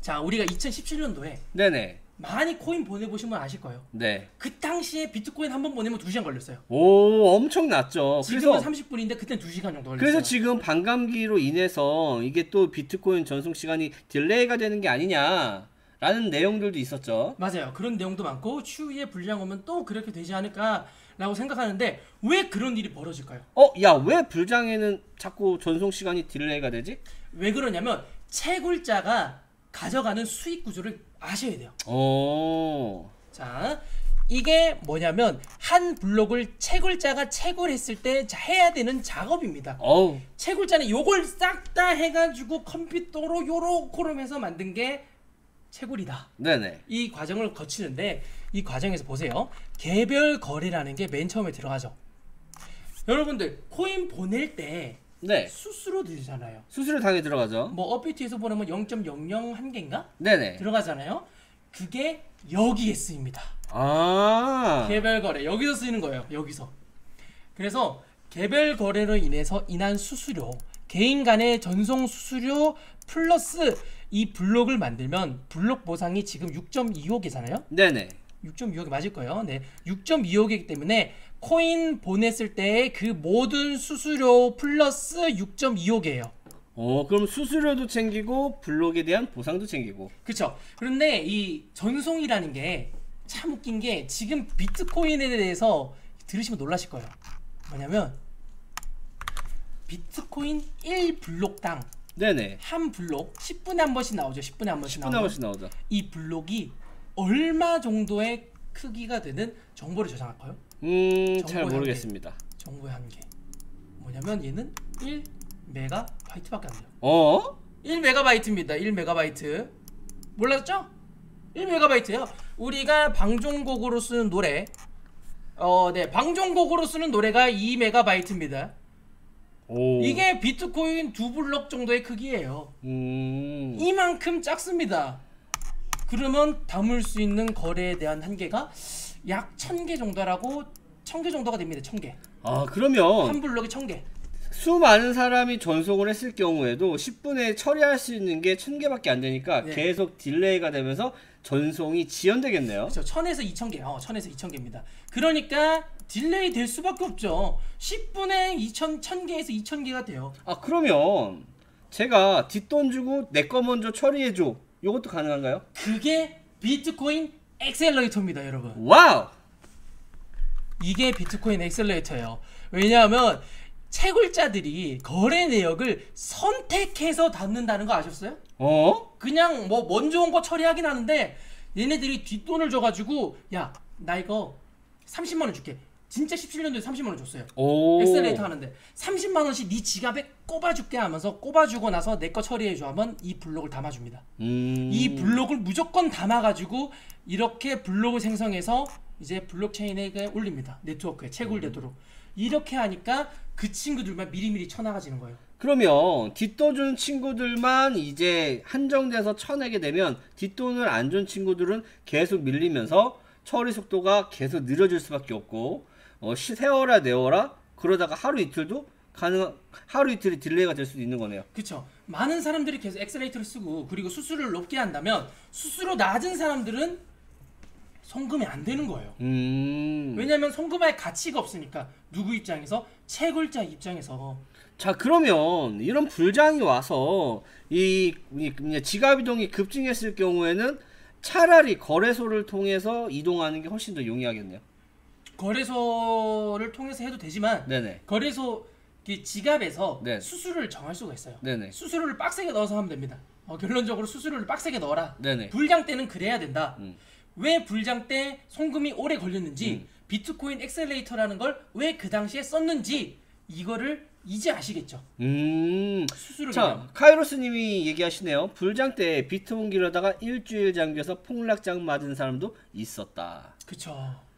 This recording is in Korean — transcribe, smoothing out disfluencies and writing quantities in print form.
자, 우리가 2017년도에 네네. 많이 코인 보내보신 분 아실 거예요. 네. 그 당시에 비트코인 한 번 보내면 2시간 걸렸어요. 오, 엄청 낮죠. 지금은 그래서 30분인데 그땐 2시간 정도 걸렸어요. 그래서 지금 반감기로 인해서 이게 또 비트코인 전송 시간이 딜레이가 되는 게 아니냐라는 내용들도 있었죠. 맞아요. 그런 내용도 많고 추후에 불량 오면 또 그렇게 되지 않을까라고 생각하는데 왜 그런 일이 벌어질까요? 야, 왜 불장에는 자꾸 전송 시간이 딜레이가 되지? 왜 그러냐면 채굴자가 가져가는 수익 구조를 아셔야 돼요. 자, 이게 뭐냐면 한 블록을 채굴자가 채굴했을 때 해야 되는 작업입니다. 채굴자는 요걸 싹 다 해가지고 컴퓨터로 요렇게 해서 만든 게 채굴이다. 네네. 이 과정을 거치는데 이 과정에서 보세요. 개별 거래라는 게 맨 처음에 들어가죠. 여러분들 코인 보낼 때 네. 수수료 들잖아요. 수수료 당연히 들어가죠. 뭐 업비트에서 보내면 0.001개인가? 네네. 들어가잖아요. 그게 여기에 쓰입니다. 개별 거래 여기서 쓰이는 거예요. 여기서. 그래서 개별 거래로 인한 수수료, 개인 간의 전송 수수료 플러스 이 블록을 만들면 블록 보상이 지금 6.25개잖아요. 네네. 6.25개 맞을 거예요. 네, 6.25개이기 때문에 코인 보냈을 때 그 모든 수수료 플러스 6.25개예요. 그럼 수수료도 챙기고 블록에 대한 보상도 챙기고. 그쵸. 그런데 이 전송이라는 게 참 웃긴 게 지금 비트코인에 대해서 들으시면 놀라실 거예요. 뭐냐면 비트코인 1블록당 네네. 한 블록 10분에 한 번씩 나오죠. 10분에 한 번씩 나오죠. 이 블록이 얼마 정도의 크기가 되는 정보를 저장할까요? 잘 모르겠습니다. 정보의 한계. 뭐냐면 얘는 1메가바이트밖에 안 돼요. 1메가바이트입니다. 1메가바이트. 몰랐죠? 1메가바이트예요. 우리가 방종곡으로 쓰는 노래 네, 방종곡으로 쓰는 노래가 2메가바이트입니다. 이게 비트코인 2블록 정도의 크기예요. 이만큼 작습니다. 그러면 담을 수 있는 거래에 대한 한계가 약 1000개 정도라고 1000개 정도가 됩니다. 1000개. 그러면 한 블록에 1000개. 수많은 사람이 전송을 했을 경우에도 10분에 처리할 수 있는 게 1000개밖에 안 되니까 네. 계속 딜레이가 되면서 전송이 지연되겠네요. 그렇죠. 1000에서 2000개. 1000에서 2000개입니다. 그러니까 딜레이 될 수밖에 없죠. 10분에 1000개에서 2000개가 돼요. 그러면 제가 뒷돈 주고 내 거 먼저 처리해줘. 이것도 가능한가요? 그게 비트코인 엑셀러레이터입니다, 여러분. 와우! 이게 비트코인 엑셀러레이터예요. 왜냐하면 채굴자들이 거래 내역을 선택해서 닫는다는 거 아셨어요? 그냥 뭐 먼저 온 거 처리하긴 하는데 얘네들이 뒷돈을 줘가지고 야, 나 이거 30만원 줄게. 진짜 17년도에 30만원 줬어요. 엑셀레이터 하는데 30만원씩 네 지갑에 꼽아줄게 하면서 꼽아주고 나서 내 거 처리해줘 하면 이 블록을 담아줍니다. 이 블록을 무조건 담아가지고 이렇게 블록을 생성해서 이제 블록체인에 올립니다. 네트워크에 채굴되도록. 이렇게 하니까 그 친구들만 미리미리 쳐나가지는 거예요. 그러면 뒷돈 준 친구들만 이제 한정돼서 쳐내게 되면 뒷돈을 안 준 친구들은 계속 밀리면서 처리 속도가 계속 느려질 수밖에 없고 세워라 내워라 그러다가 하루 이틀이 딜레이가 될 수도 있는 거네요. 그쵸. 많은 사람들이 계속 엑셀레이터를 쓰고 그리고 수수료를 높게 한다면 수수료 낮은 사람들은 송금이 안 되는 거예요. 왜냐면 송금할 가치가 없으니까. 누구 입장에서? 채굴자 입장에서. 자, 그러면 이런 불장이 와서 이 지갑 이동이 급증했을 경우에는 차라리 거래소를 통해서 이동하는 게 훨씬 더 용이하겠네요. 거래소를 통해서 해도 되지만 네네. 거래소 지갑에서 네. 수수료를 정할 수가 있어요. 네네. 수수료를 빡세게 넣어서 하면 됩니다. 결론적으로 수수료를 빡세게 넣어라. 네네. 불장 때는 그래야 된다. 왜 불장 때 송금이 오래 걸렸는지 비트코인 엑셀레이터라는 걸 왜 그 당시에 썼는지 이거를 이제 아시겠죠? 수수료 자, 카이로스님이 얘기하시네요. 불장 때 비트 옮기려다가 일주일 잠겨서 폭락장 맞은 사람도 있었다. 그쵸.